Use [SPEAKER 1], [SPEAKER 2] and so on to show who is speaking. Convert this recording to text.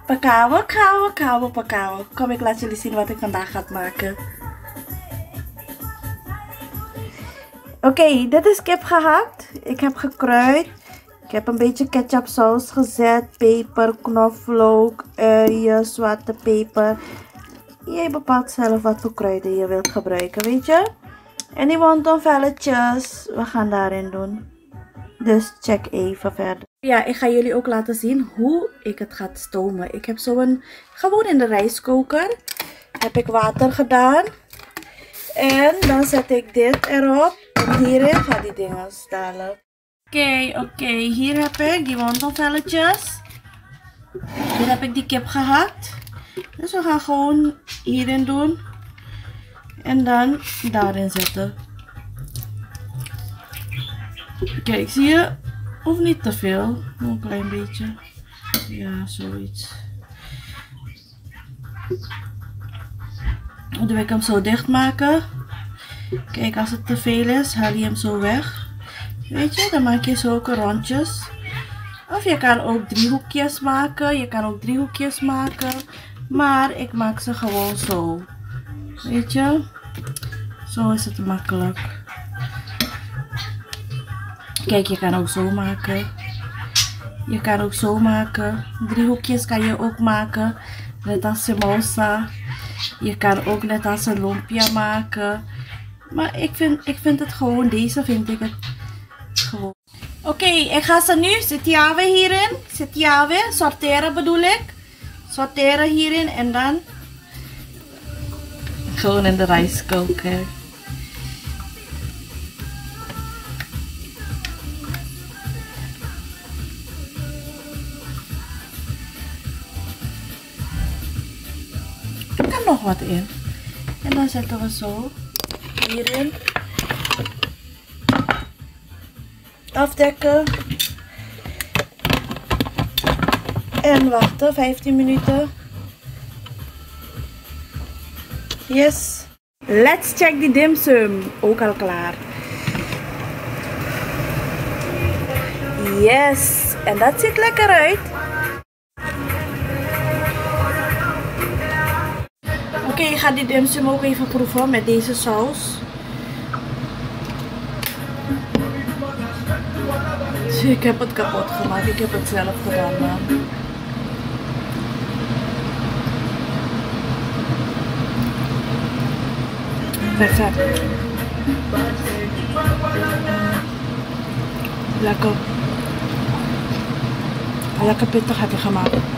[SPEAKER 1] Pakauwen, kauwen, kauwen, pakauwen. Kom, ik laat jullie zien wat ik vandaag ga maken. Oké, dit is kip gehakt. Ik heb gekruid. Ik heb een beetje ketchupsaus gezet. Peper, knoflook, uien, zwarte peper. Je bepaalt zelf wat voor kruiden je wilt gebruiken, weet je. En die wontonvelletjes, we gaan daarin doen. Dus check even verder. Ja, ik ga jullie ook laten zien hoe ik het ga stomen. Ik heb gewoon in de rijstkoker heb ik water gedaan. En dan zet ik dit erop. En hierin ga die dingen stellen. Oké, hier heb ik die wontonvelletjes. Hier heb ik die kip gehakt. Dus we gaan gewoon hierin doen. En dan daarin zetten. Kijk, zie je? Hoeft niet te veel. Gewoon een klein beetje. Ja, zoiets. Dan doe ik hem zo dicht maken. Kijk, als het te veel is, haal je hem zo weg. Weet je, dan maak je zulke rondjes. Of je kan ook driehoekjes maken. Maar ik maak ze gewoon zo. Weet je? Zo is het makkelijk. Kijk, je kan ook zo maken. Driehoekjes kan je ook maken. Net als samosa. Je kan ook net als een lumpia maken. Maar ik vind het gewoon, deze vind ik het gewoon. Oké, ik ga ze nu setiawe hierin. Setiawe, sorteren bedoel ik. Sorteren hierin en dan gewoon in de rijstkoker. Er kan nog wat in. En dan zetten we zo hierin. Afdekken. En wachten 15 minuten. Yes. Let's check die dim sum. Ook al klaar. Yes. En dat ziet lekker uit. Oké, ik ga die dim sum ook even proeven met deze saus. Ik heb het kapot gemaakt. Ik heb het zelf gedaan. Perfect. Lekker. Lekker pittig heb je gemaakt.